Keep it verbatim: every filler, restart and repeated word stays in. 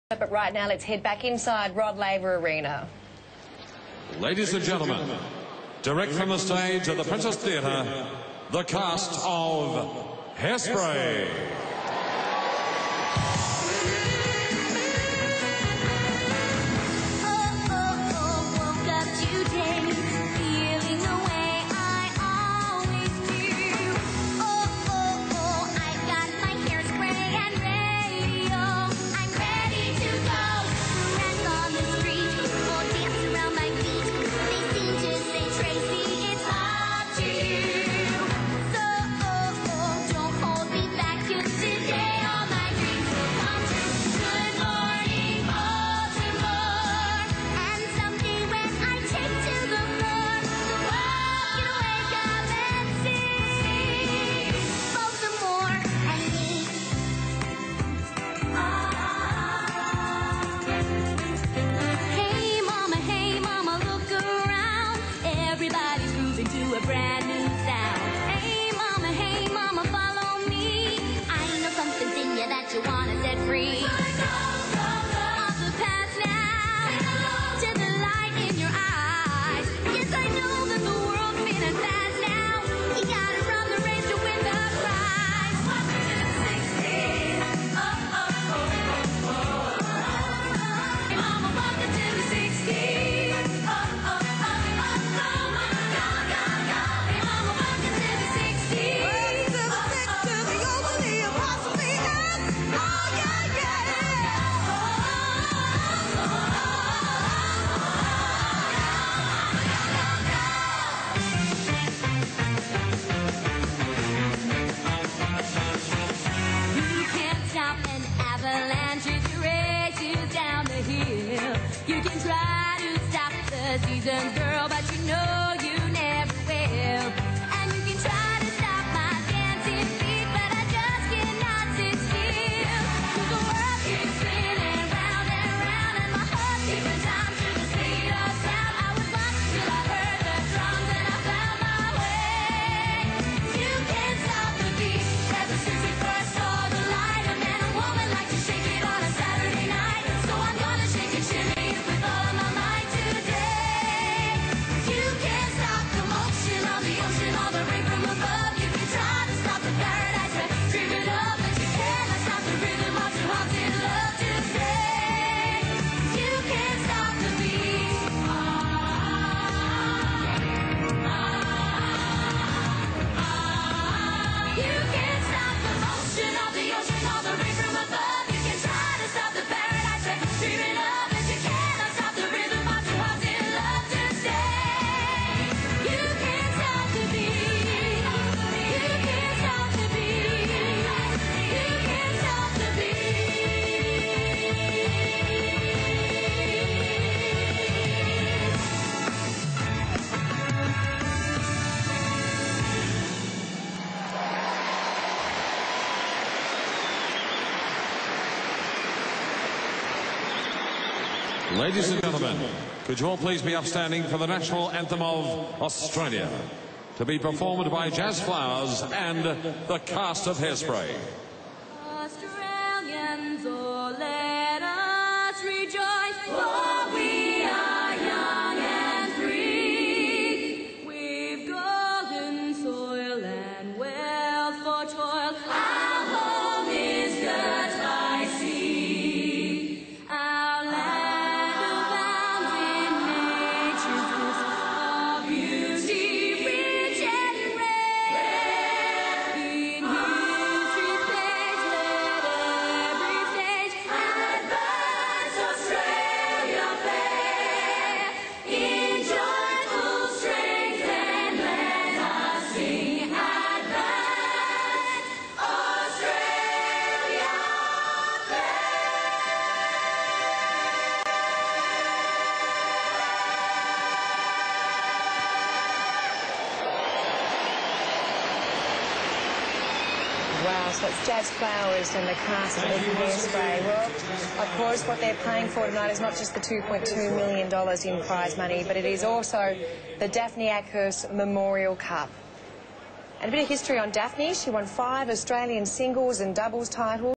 But right now, let's head back inside Rod Laver Arena. Ladies and gentlemen, direct from the stage at the Princess Theatre, the cast of Hairspray. To a brand new sound. Hey mama, hey mama, follow me. I know something's in you that you wanna set free. Off the past now, to the light in your eyes. Yes, I know that the world's spinning fast now. You gotta run the race to win the prize. Welcome to the sixties. Oh, oh, oh, oh, oh. Hey mama, welcome to the sixties. Oh, oh, oh, oh, oh. You can try to stop the seasons, girl, but you know you never will. And you can try to stop my dancing feet, but I just cannot sit still. 'Cause the world keeps spinning round and round, and my heart keeps in time to the speed of sound. I was lost till I heard the drums and I found my way. You can't stop the beat, ever since we first saw the light. A man and woman like to shake it on a Saturday night, so I'm gonna shake and shimmy. Ladies and gentlemen, could you all please be upstanding for the national anthem of Australia, to be performed by Jazz Flowers and the cast of Hairspray. Australians, oh, let us rejoice, for we are young and free. We've golden soil and wealth for toil. Our home is dirt by sea. Our land Wow, so it's Jazz Flowers and the cast of Hairspray. Well, of course, what they're playing for tonight is not just the two point two million dollars in prize money, but it is also the Daphne Akhurst Memorial Cup. And a bit of history on Daphne. She won five Australian singles and doubles titles.